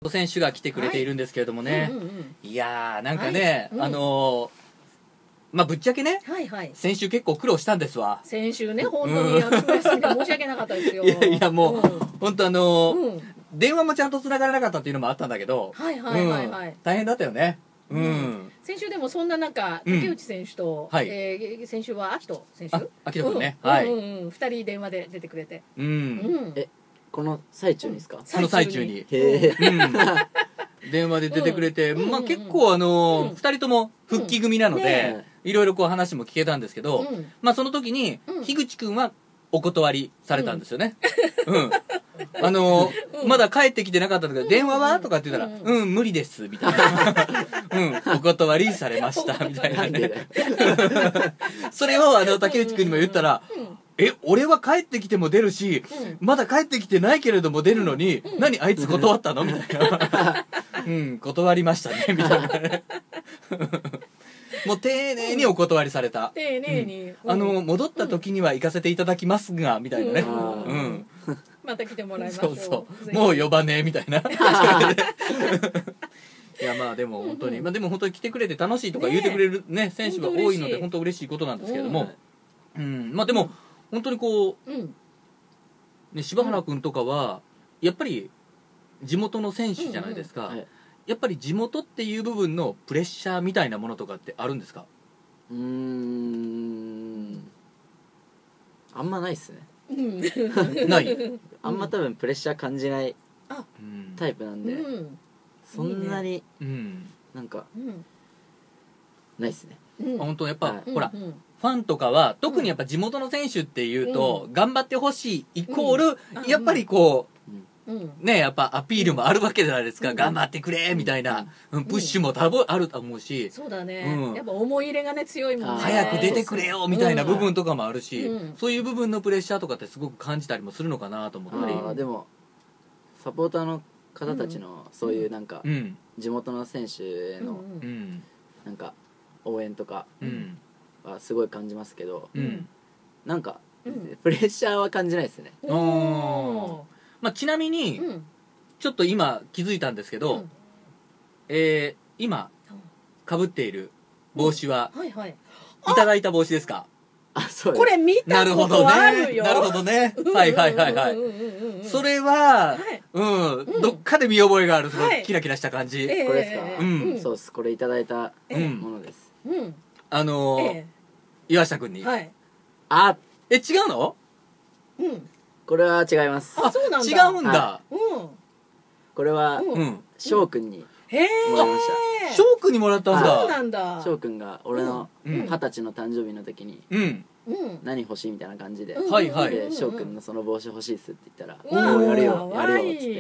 選手が来てくれているんですけれどもね、いやーなんかね、まあぶっちゃけね、先週結構苦労したんですわ。 先週ね、本当に夏休みで申し訳なかったですよ。 いやいやもう、本当電話もちゃんと繋がらなかったっていうのもあったんだけど、大変だったよね。 先週でもそんな中、竹内選手と、先週は秋人選手、 秋人君ね、はい、 2人電話で出てくれて、 この最中にですか？ この最中に電話で出てくれて、まあ結構2人とも復帰組なのでいろいろこう話も聞けたんですけど、まあその時に樋口君はお断りされたんですよね。まだ帰ってきてなかったんだけど、電話はとかって言ったら、無理です、みたいな。お断りされました、みたいなね。それを竹内くんにも言ったら、俺は帰ってきても出るし、まだ帰ってきてないけれども出るのに、何あいつ断ったのみたいな。断りましたね、みたいなね。もう丁寧にお断りされた。 丁寧に。 戻った時には行かせていただきますが、みたいなね。 また来てもらいましょう。 そうもう呼ばねえみたいな。いやまあでも本当に、まあでも本当に来てくれて楽しいとか言ってくれるね選手が多いので本当嬉しいことなんですけれども、まあでも本当にこうね、柴原君とかはやっぱり地元の選手じゃないですか。やっぱり地元っていう部分のプレッシャーみたいなものとかってあるんですか？ あんまないっすね。 ない。 あんま多分プレッシャー感じないタイプなんで、そんなになんかないっすね。 本当やっぱほらファンとかは特にやっぱ地元の選手っていうと頑張ってほしいイコールやっぱりこうね、やっぱアピールもあるわけじゃないですか。頑張ってくれみたいなプッシュも多分あると思うし、 そうだね、やっぱ思い入れがね強いもんね。 早く出てくれよみたいな部分とかもあるし、そういう部分のプレッシャーとかってすごく感じたりもするのかなと思ったり。 でもサポーターの方たちのそういうなんか地元の選手へのなんか応援とかはすごい感じますけど、なんかプレッシャーは感じないですね。 まあ、ちなみに、ちょっと今気づいたんですけど、今かぶっている帽子は、いただいた帽子ですか？ あ、そうです。 これ見たことあるよ。 なるほどね。はいはいはいはい。それは、どっかで見覚えがある、そのキラキラした感じ。 これですか？そうです。これいただいたものです。 岩下くんに。違うの？ これは違います。 あ、そうなんだ。 違うんだ。 これは翔くんにもらいました。 翔くんにもらったんだ。 そうなんだ。 翔くんが俺の20歳の誕生日の時に何欲しいみたいな感じで、翔くんのその帽子欲しいっすって言ったら、おおやるよやるよっつって。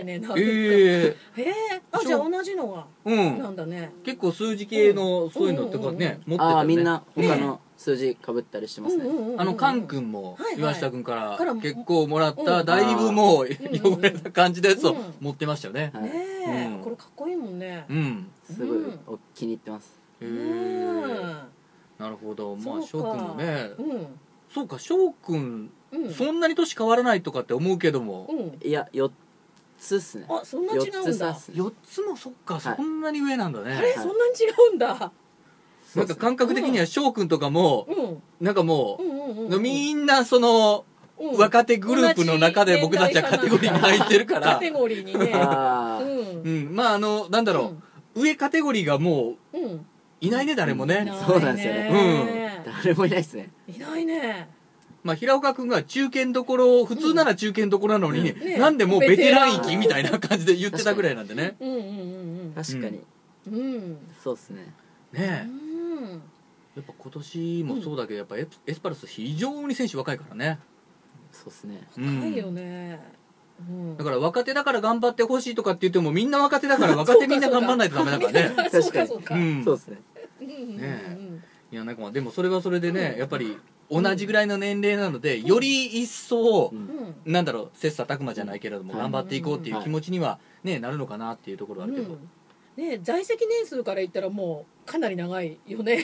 あ、じゃあ同じのがなんだね。 結構数字系のそういうのってかね持ってたね。 みんな他の数字かぶったりしてますね。 カン君も岩下君から結構もらっただいぶもう汚れた感じのやつを持ってましたよね。 これかっこいいもんね。 すごい気に入ってます。 なるほど。まあ翔くんもね、そうか翔くんそんなに年変わらないとかって思うけども、 いや4つっすね。 あ、そんな違うんだ。 4つもそっか、そんなに上なんだね。 あれ、そんなに違うんだ。 なんか感覚的には翔くんとかもなんかもうみんなその若手グループの中で僕たちはカテゴリーに入ってるから、 カテゴリーにね、 まあなんだろう、上カテゴリーがもういないね、誰もね。 そうなんですよね。誰もいないですね。 いないね。 まあ平岡君が中堅どころ、普通なら中堅どころなのになんでもうベテラン域みたいな感じで言ってたぐらいなんでね。 確かにそうっすね。 ねえ、やっぱ今年もそうだけどやっぱエスパルス非常に選手若いからね。 そうっすね。 若いよね。 だから若手だから頑張ってほしいとかって言ってもみんな若手だから若手みんな頑張んないとダメだからね。 確かにそうっすね。 いやなんかでもそれはそれでね、やっぱり同じぐらいの年齢なのでより一層なんだろう、切磋琢磨じゃないけれども頑張っていこうっていう気持ちにはねなるのかなっていうところはあるけど。 ね、在籍年数から言ったらもうかなり長いよね。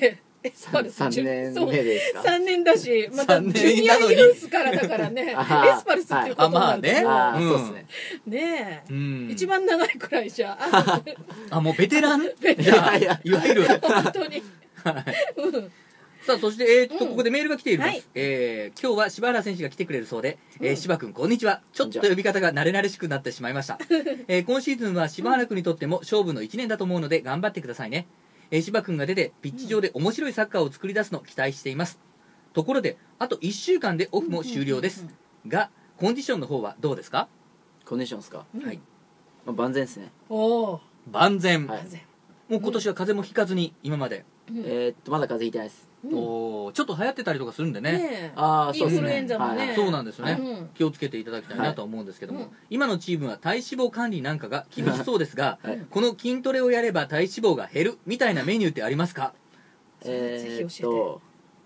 エスパルス 3年目ですか。 3年だしまた三ジ年なのにュニアユースからだからねエスパルスっていうことになるとはいああ、 うんそうですね。 ねえ、 うん一番長いくらいじゃあ、もうベテランベテじゃあいやいわゆる本当にうんさあそしてここでメールが来ています、 はい今日は柴原選手が来てくれるそうで、柴君こんにちは。ちょっと呼び方が慣れ慣れしくなってしまいました、今シーズンは柴原君にとっても勝負の1年だと思うので頑張ってくださいね。柴君が出てピッチ上で面白いサッカーを作り出すのを期待しています。ところであと1週間でオフも終了ですが、コンディションの方はどうですか？ コンディションですか。 うんはい、 まあ、万全ですね。 おお万全、 はいもう今年は風邪もひかずに今まで、 まだ風邪ひいてないです。 おーちょっと流行ってたりとかするんでね、 ねえああ、そうですね。 インフルエンザもねはいそうなんですよね、 うん気をつけていただきたいなとは思うんですけども、 はい今のチームは体脂肪管理なんかが厳しそうですが、 はいこの筋トレをやれば体脂肪が減るみたいなメニューってありますか？ ぜひ教教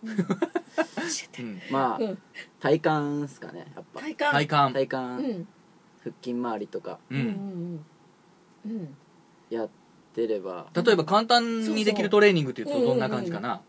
うんまあ、 うん体幹ですかね、やっぱ。 体幹体幹、 体幹、 うん腹筋周りとかううんんうんやってれば、 例えば簡単にできるトレーニングっていうとどんな感じかな？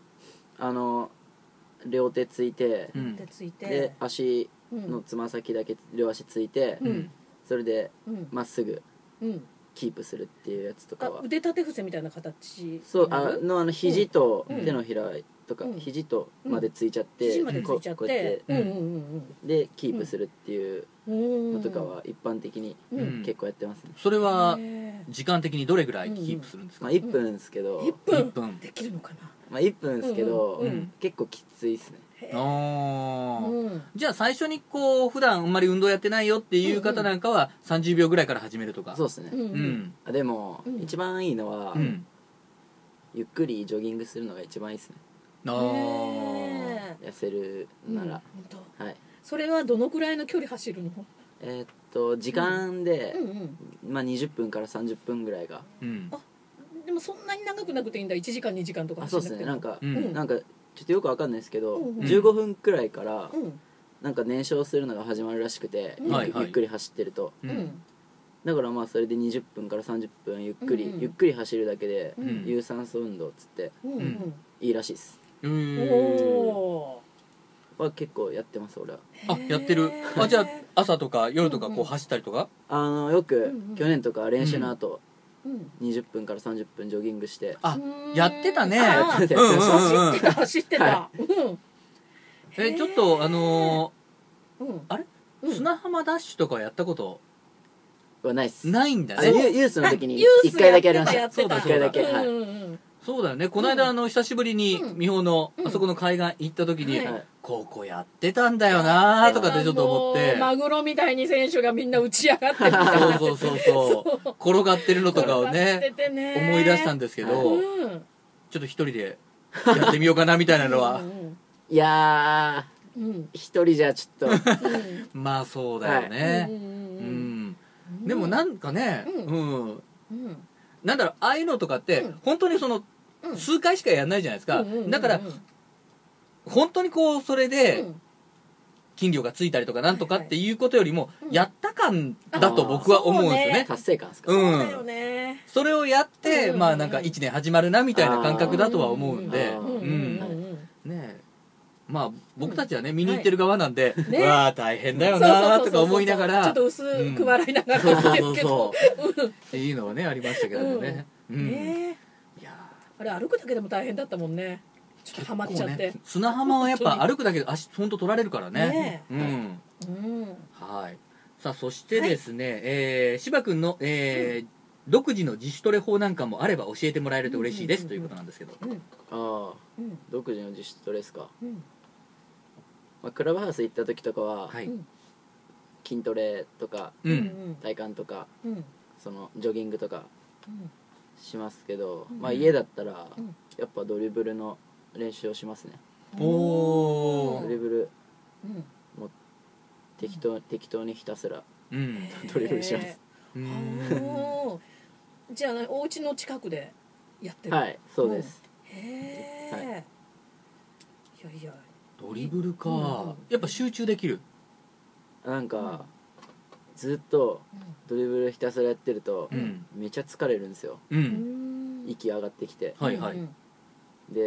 両手ついて、 うんでついてで足うんのつま先だけ両足ついて、 うんそれでうんまっすぐうんキープするっていうやつとかは、 腕立て伏せみたいな形そうになる肘とうん手のひらとか、 うん肘とまでついちゃって、 肘までついちゃっこうやっててうんうんでキープするっていううんうんのとかは一般的にうん結構やってますね。 それはへ時間的にどれぐらいキープするんですか？ まあ1分ですけど、 ー1 1 分分できるのかなまあ1分ですけど、 うんうん結構きついですね。 へあーーうんじゃあ最初にこう普段あんまり運動やってないよっていう方なんかは30秒ぐらいから始めるとか。 そうですね。 うんうんでも、 うん一番いいのは、 うんゆっくりジョギングするのが一番いいですね。 あーねえ痩せるなら、 本当はい。 それはどのくらいの距離走るの時間で、 うんまあ20分から30分ぐらいが、 うんでもそんなに長くなくていいんだ1時間2時間とかあ、そう走んなくてもですね。なんか、 うんなんかちょっとよくわかんないですけど、 うんうん 15分くらいから、 うんなんか燃焼するのが始まるらしくて、 うんはいはいゆっくり走ってると、 ううんんだからまあそれで20分から30分ゆっくり、 うんうんゆっくり走るだけで、 うん有酸素運動っつってうんうんいいらしいです。 うーんおは結構やってます俺は。 あやってる。あじゃあ朝とか夜とかこう走ったりとか。 よく、 うんうん去年とか練習の後、 ーうん 20分から30分ジョギングして、 あやってたね。 あーやってたうんうんうん走ってた走ってたはうんちょっとうんあれうん砂浜ダッシュとかやったことはないっす。 ないんだね。 ユースの時にユース 1回だけやりました。 やってたそうだ 1回だけ、はい。 うんうんそうだよね。この間久しぶりにうん美穂のうんあそこの海岸行った時にはいここやってたんだよなーとかってちょっと思ってもう。マグロみたいに選手がみんな打ち上がってみたいなそうそうそうそう。転がってるのとかをね思い出したんですけうど、 んちょっと一人でやってみようかなみたいなのはいやうんうんー、一人じゃちょっと、 まあそうだよね。 ううんん。でもなんかね、 うんうん。 うんなんだろうああいうのとかってうん本当にそのうん数回しかやんないじゃないですか。 うんうんうんうんだから本当にこうそれうでん筋力がついたりとかなんとかっていうことよりもうんやった感だと僕は思うんですよね。 達成感ですか、 うんそうだよねそれをやってうんまあなんか1年始まるなみたいな感覚だとは思うんで、 あーうんうんうんねえまあ僕たちはね見に行ってる側なんで、 ねうわあ大変だよそうなそうそうそうーとか思いながらちょっと薄く笑いながらそうそう見てるけどそうっていうのはねありましたけどもね。うんねえいやあれ歩くだけでも大変だったもんねちょっとハマっちゃって、 ね砂浜はやっぱ歩くだけで足ほんと取られるからね。 ねうんうんはい。さあそしてですね、芝君の、独自の自主トレ法なんかもあれば教えてもらえると嬉しいですということなんですけど。 うんああ、 うん独自の自主トレですか。 うんまあ、クラブハウス行った時とかは、 はい。 うん筋トレとかう。 うんん体幹とかうんそのジョギングとかうんしますけど、 うんまあ家だったらうんやっぱドリブルの練習をしますね。 おー。 ドリブルうん適当にひたすらうん。 ドリブルします。 うんおーじゃあお家の近くでやってるはい、そうです。 へえ、 はいいやいやドリブルか、 うんやっぱ集中できる。 なんかずっとドリブルひたすらやってるとう、ん。 めちゃ疲れるんですよ。 う。 うんん息上がってきて、 はいはいうんで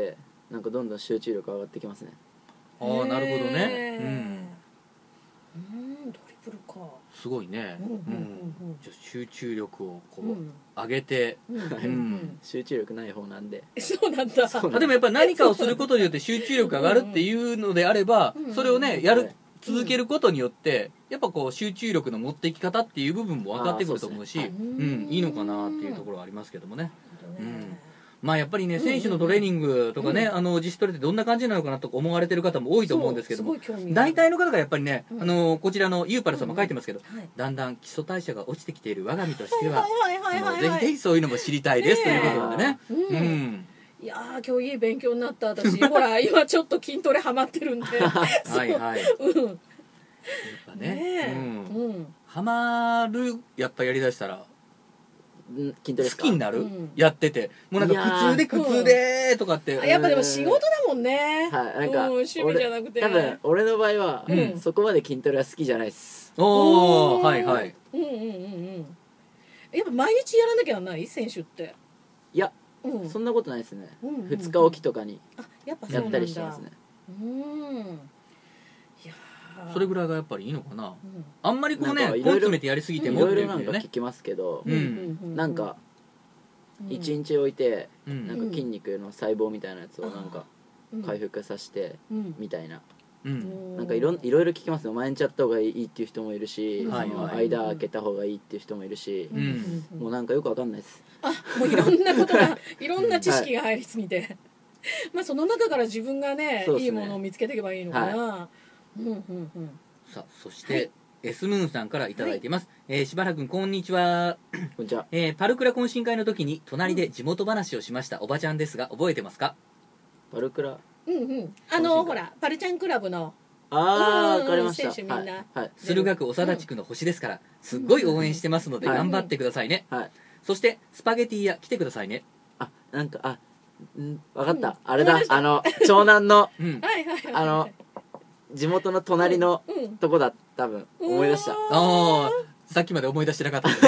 なんかどんどん集中力上がってきますね。 ああなるほどね。 ドリブルか。 すごいね。じゃあ集中力をこう上げて、 集中力ない方なんで。 そうなんだ。 でもやっぱり何かをすることによって集中力上がるっていうのであれば、それをね続けることによってやっぱこう集中力の持っていき方っていう部分も分かってくると思うし、いいのかなっていうところはありますけどもね。まあやっぱりね選手のトレーニングとかね自主トレってどんな感じなのかなと思われてる方も多いと思うんですけども、大体の方がやっぱりねこちらのユーパルさんも書いてますけど、だんだん基礎代謝が落ちてきている我が身としてはぜひぜひそういうのも知りたいですということでね。 いやー今日いい勉強になった私ほら今ちょっと筋トレハマってるんではいはいやっぱねハマるやっぱやりだしたら筋トレ好きになるやっててもうなんか苦痛でとかってやっぱでも仕事だもんね。 はいなんか趣味じゃなくて多分俺の場合はそこまで筋トレは好きじゃないっす。 おおはいはいやっぱ毎日やらなきゃならない選手って。 いやそんなことないですね。2日おきとかにやったりしてますね。 それぐらいがやっぱりいいのかな。あんまりこうね根詰めてやりすぎてもいろいろなんか聞きますけど、なんか1日置いてなんか筋肉の細胞みたいなやつをなんか回復させてみたいな、なんかいろいろ聞きますよ。毎日やった方がいいっていう人もいるし、間空けた方がいいっていう人もいるし、もうなんかよくわかんないです。 もういろんなことがいろんな知識が入りすぎてまあその中から自分がねいいものを見つけていけばいいのかな。 さあそして、S ムーンさんからいただいています。柴原君こんにちは。 こんにちは。 パルクラ懇親会の時に隣で地元話をしましたおばちゃんですが覚えてますか？ パルクラほらパルちゃんクラブのわかりました。 選手みんな駿河区長田地区の星ですからすっごい応援してますので頑張ってくださいね。そしてスパゲティ屋来てくださいね。 なんかわかった。あれだ長男の地元の隣のとこだ。多分思い出した。 さっきまで思い出してなかった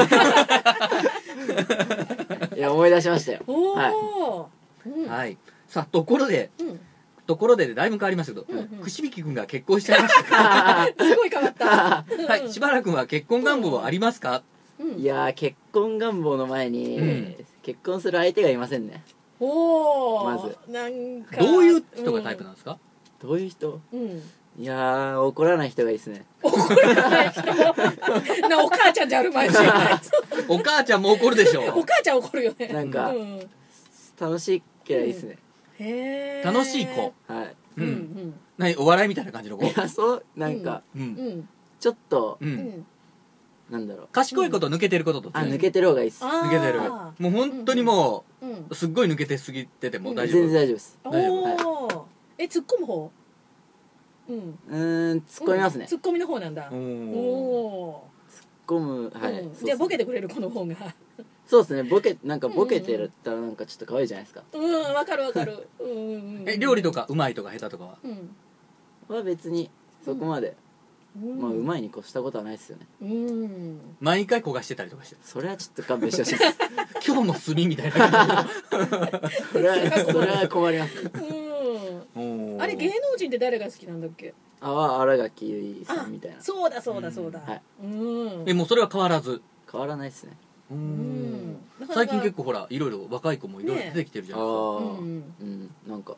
いや思い出しましたよ。 はいさあところでだいぶ変わりましたけど串引君が結婚しちゃいましたすごい変わったはい柴原君は結婚願望はありますか？ いや結婚願望の前に結婚する相手がいませんね。まずなんかどういう人がタイプなんですか？ どういう人？いや怒らない人がいいですね。 怒らない人なお母ちゃんじゃあるまいしお母ちゃんも怒るでしょ。 お母ちゃん怒るよね。 なんか楽しいけどいいですね。 楽しい子。 はい何お笑いみたいな感じの子？ いやそうなんかちょっとなんだろう賢いこと抜けてることと抜けてる方がいいです。 抜けてるもう本当にもうすっごい抜けてすぎてても大丈夫？ 全然大丈夫です。 大丈夫。突っ込む方？ 突っ込みますね。 突っ込みの方なんだ。 突っ込むじゃあボケてくれる子の方がそうですね。ボケてるったらなんかちょっと可愛いじゃないですか。 わかるわかる。 料理とかうまいとか下手とかは別にそこまでまあうまいに越したことはないですよね。 毎回焦がしてたりとかしてそれはちょっと勘弁してほしいです。 今日も炭みたいなそれは困ります。 あれ芸能人って誰が好きなんだっけ？ 新垣結衣さんみたいな。 そうだもうそれは変わらず変わらないですね。 最近結構ほらいろいろ若い子もいろいろ出てきてるじゃないですか。 なんか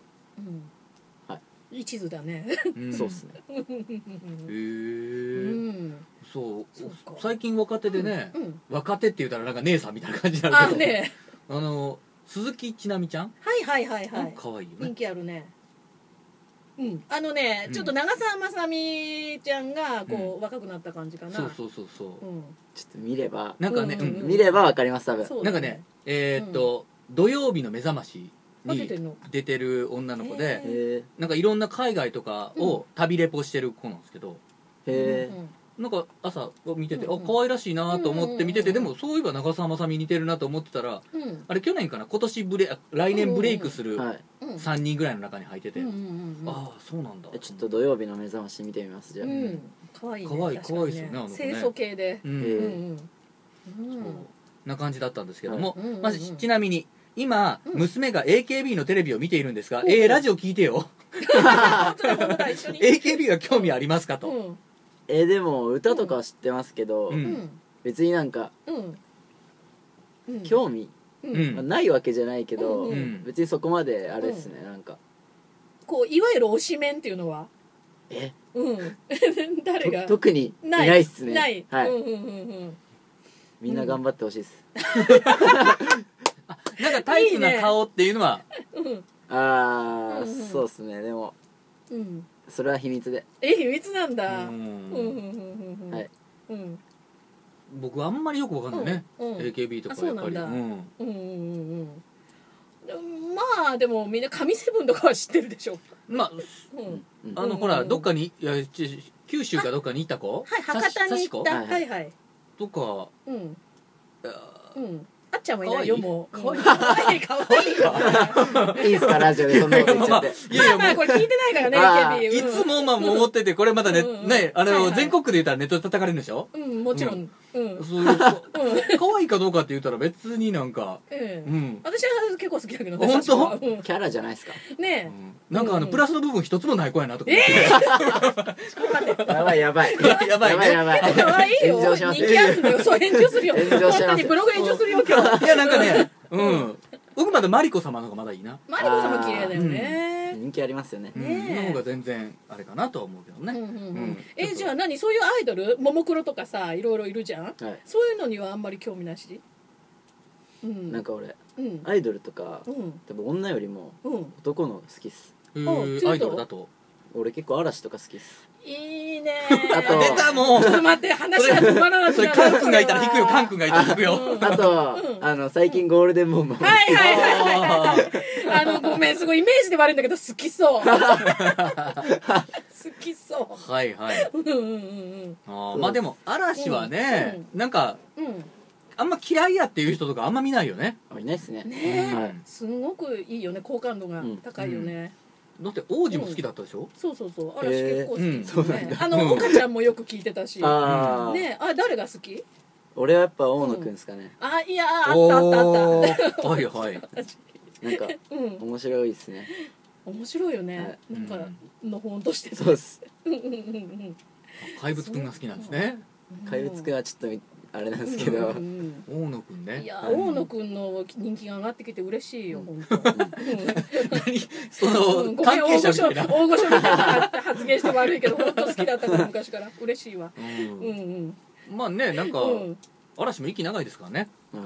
一途だね。 そうっすね。 そう最近若手でね若手って言ったらなんか姉さんみたいな感じになるけど鈴木ちなみちゃんはい可愛いよね。人気あるね。ちょっと長澤まさみちゃんがこう若くなった感じかな。 そうちょっと見ればなんかね見ればわかります多分。 なんかね土曜日の目覚ましに出てる女の子でなんかいろんな海外とかを旅レポしてる子なんですけどなんか朝見てて可愛らしいなと思って見ててでもそういえば長澤まさみ似てるなと思ってたらあれ去年かな今年来年ブレイクする3人ぐらいの中に入っててああそうなんだ。 ちょっと土曜日の目覚まし見てみますじゃあ。 可愛いですよね清楚系でな感じだったんですけどもちなみに今、娘が AKB のテレビを見ているんですが、ラジオ聞いてよ。AKB は興味ありますかと。 でも歌とかは知ってますけど、別になんか、興味、ないわけじゃないけど、別にそこまであれですね、なんかこういわゆる推しメンっていうのは誰が特にいないっすね。 ない、 はい、みんな頑張ってほしいです。 なんかタイプな顔っていうのは、 そうっすね。でもそれは秘密で。 秘密なんだ。はい。 僕あんまりよくわかんないね、AKB とかやっぱり。 まあでもみんな神セブンとかは知ってるでしょ。 まあほらどっかに九州かどっかに行った子、 博多に行った、はいはい、 とか、 あっちゃんもいないよ、もう。 かわいいかいいっすか、ラジオでそんなこと言っちゃって。 いやいや、まあこれ聞いてないからね、AKB。 いつも思ってて、これまだね、全国区で言ったらネットで叩かれるんでしょ。 もちろん。可愛いかどうかって言ったら別になんか。 私は結構好きだけどね。 本当？ キャラじゃないですか。 ねえ。なんかプラスの部分一つもない子やなとか。 やばいやばい。 やばいね。 可愛いよ。 炎上します。 人気あるんだよ。そう、炎上するよ。 炎上します。 本当にブログ炎上するよ、今日。 いや、なんかね、僕まだマリコ様の方がまだいいな。 マリコ様綺麗だよね。 人気ありますよね。 の方が全然あれかなとは思うけどね。 じゃあ何、そういうアイドル、ももクロとかさ、いろいろいるじゃん。そういうのにはあんまり興味なし。 なんか俺アイドルとか多分女よりも男の好きっす。 アイドルだと俺結構嵐とか好きっす。 いいね。 あと出たもん。 ちょっと待って、話が止まらなくなる。 それカン君がいたら引くよ、カン君がいたら引くよ。 あと最近ゴールデンボンボン。 はいごめん、すごいイメージで悪いんだけど好きそう。好きそう。 はいはい。まあでも嵐はね、なんかあんま嫌いやっていう人とかあんま見ないよね。 いないっすね。 ね、すごくいいよね、好感度が高いよね。 だって王子も好きだったでしょ。 そうそうそう、嵐結構好きですね。岡ちゃんもよく聞いてたしね。誰が好き？ 俺はやっぱ大野くんですかね。 いや、あったあったあった。 はいはい。 なんか面白いですね。 面白いよね。なんかのほんとして。 そうです。 怪物くんが好きなんですね。 怪物くんはちょっとあれなんですけど、大野くんね。 いや、大野くんの人気が上がってきて嬉しいよ、本当。 その関係者みたいな大御所みたいな発言して悪いけど、本当好きだったから昔から嬉しいわ。 まあね、なんか嵐も息長いですからね。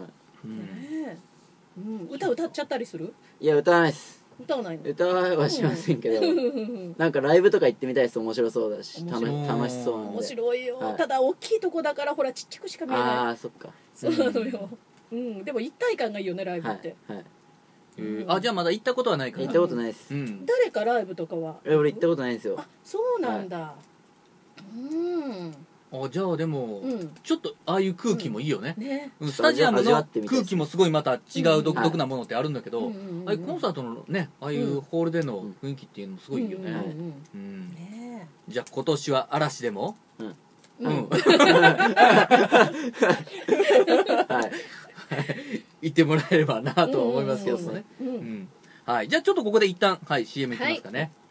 歌歌っちゃったりする？ いや、歌わないです。 歌わないの？ 歌はしませんけど、なんかライブとか行ってみたいです。面白そうだし、楽しそうなんで。 面白いよ。ただ大きいとこだからほらちっちゃくしか見えない。 ああ、そっか。 そうなのよ。でも一体感がいいよね、ライブって。 じゃあまだ行ったことはないから。 行ったことないです。 誰かライブとかは？ 俺行ったことないんですよ。 そうなんだ。 じゃあでもちょっとああいう空気もいいよね。スタジアムの空気もすごいまた違う独特なものってあるんだけど、ああいうコンサートのね、ああいうホールでの雰囲気っていうのもすごいいいよね。じゃあ今年は嵐でも行ってもらえればなとは思いますけどね。はい、じゃあちょっとここで一旦CMいきますかね。